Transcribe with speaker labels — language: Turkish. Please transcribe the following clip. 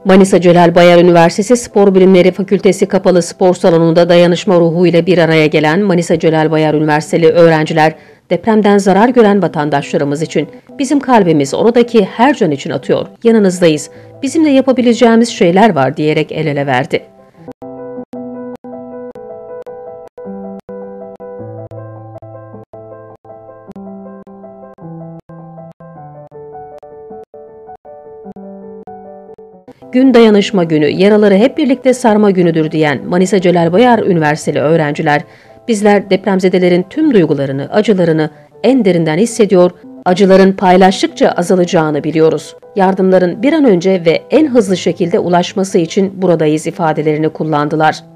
Speaker 1: Manisa Celal Bayar Üniversitesi Spor Bilimleri Fakültesi Kapalı Spor Salonu'nda dayanışma ruhuyla bir araya gelen Manisa Celal Bayar Üniversiteli öğrenciler, depremden zarar gören vatandaşlarımız için bizim kalbimiz oradaki her can için atıyor, yanınızdayız, bizimle yapabileceğimiz şeyler var diyerek el ele verdi. Gün dayanışma günü, yaraları hep birlikte sarma günüdür diyen Manisa Celal Bayar Üniversiteli öğrenciler, bizler depremzedelerin tüm duygularını, acılarını en derinden hissediyor, acıların paylaştıkça azalacağını biliyoruz. Yardımların bir an önce ve en hızlı şekilde ulaşması için buradayız ifadelerini kullandılar.